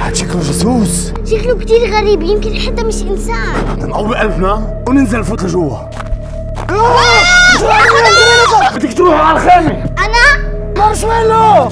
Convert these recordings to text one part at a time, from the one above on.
واحد شكله جاسوس. شكله كتير غريب، يمكن حتى مش انسان. نقوي قلبنا وننزل نفوت لجوا. بدك تروحوا على الخيمة. انا مارشميلو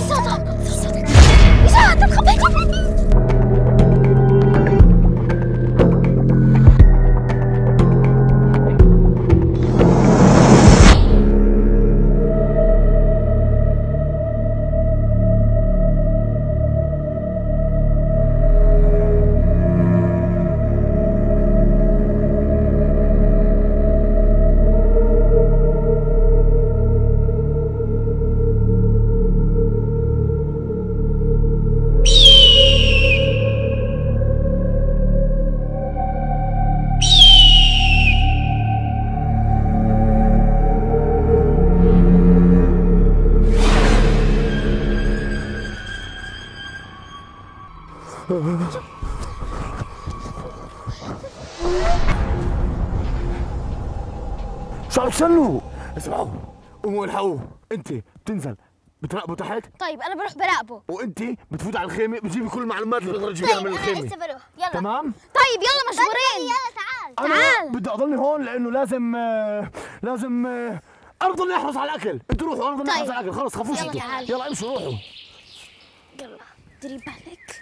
شو عم تسلوا؟ اسمعوا قوموا الحقوه، انت بتنزل بتراقبوا تحت. طيب انا بروح براقبه، وانت بتفوت على الخيمه بتجيبي كل المعلومات اللي بتقدري تجيبيها من الخيمه. طيب انا لسه بروح، يلا. تمام؟ طيب يلا مجبورين. يلا تعال بدي اضلني هون لانه لازم انا بضلني احرص على الاكل، انتوا روحوا انا بضلني احرص على الاكل، خلص خافوش انتوا. يلا امشوا روحوا. يلا ديري بالك.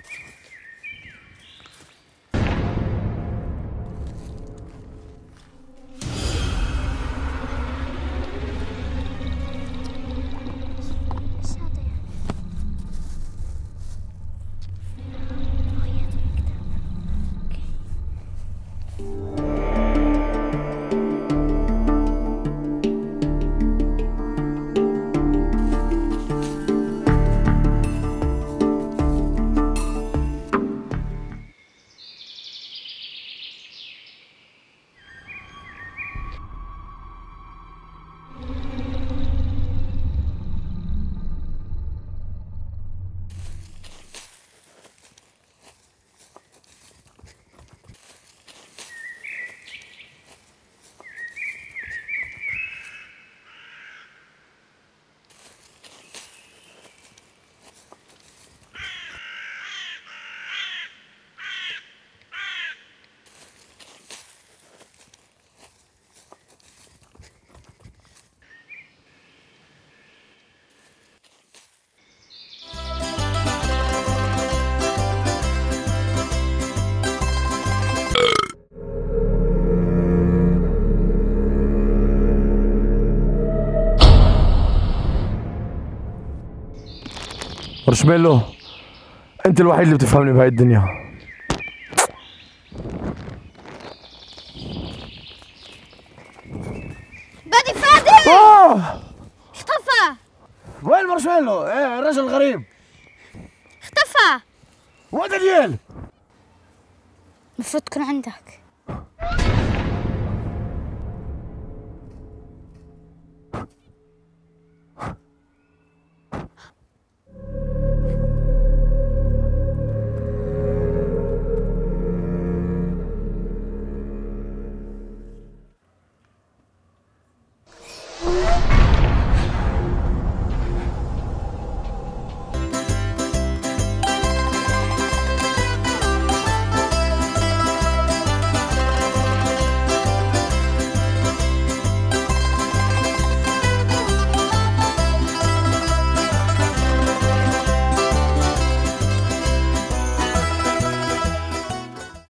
مارشميلو انت الوحيد اللي بتفهمني بهاي الدنيا. بادي فادي اختفى. وين مارشميلو؟ ايه الرجل الغريب اختفى. وين دانيال؟ المفروض تكون عندك.